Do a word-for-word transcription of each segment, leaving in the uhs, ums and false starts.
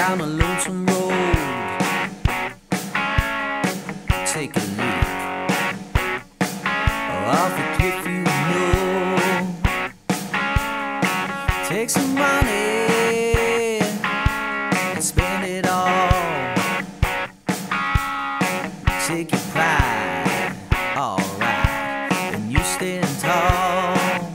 down a lonesome road, take a leap off the cliff you know. Take some money and spend it all. Take your pride, alright, and you stand tall.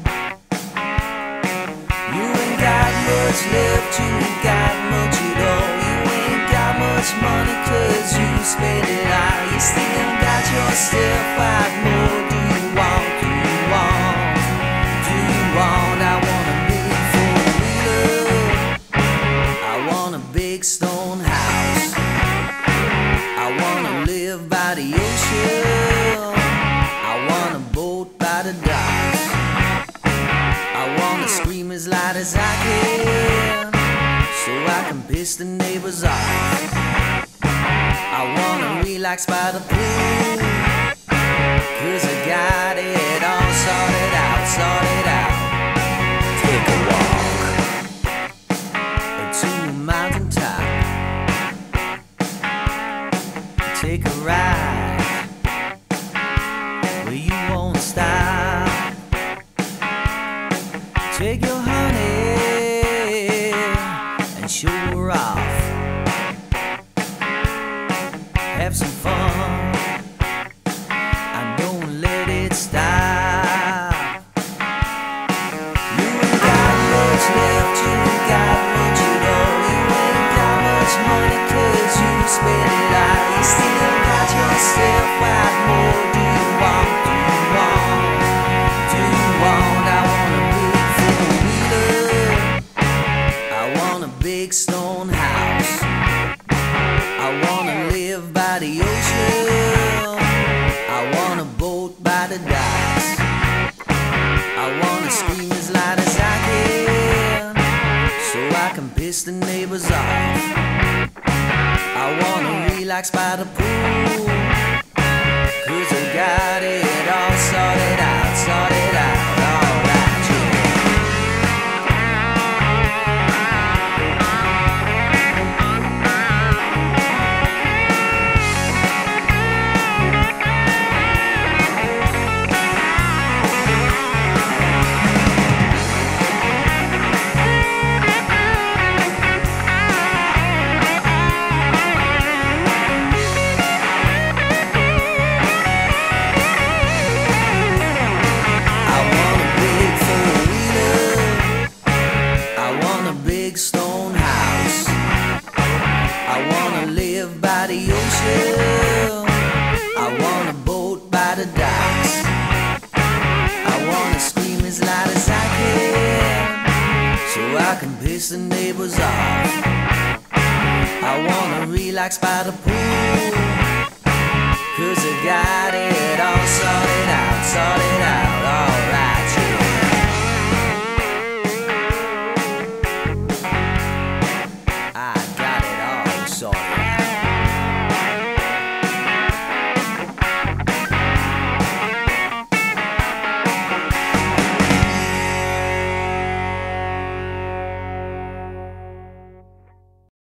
You ain't got much left, you ain't got much at all. You ain't got much money cause you spend it all. You still got yourself out more. Do you want, do you want, do you want? I want a big four-wheeler, I want a big stone house, I wanna live by the ocean, I want a boat by the docks, I wanna scream as loud as I can so I can piss the neighbors off. I wanna relax by the pool cause I got it all sorted out, sorted out. Take a walk to a mountaintop, take a ride where you won't stop. Take your honey and show her off. Have some fun and don't let it stop. You ain't got much left, you ain't got much at all. You ain't got much money cause you spend it all. You still got yourself out more. Do you want, do you want, do you want? I want a big four-wheeler, I want a big stone house, I wanna live by the ocean, I want a boat by the docks, I wanna scream as loud as I can so I can piss the neighbors off. I wanna relax by the pool cause I got it all sorted out, sorted out. Stone house, I wanna live by the ocean, I want a boat by the docks, I wanna scream as loud as I can so I can piss the neighbors off. I wanna relax by the pool cause I got it all sorted out, sorted out, alright.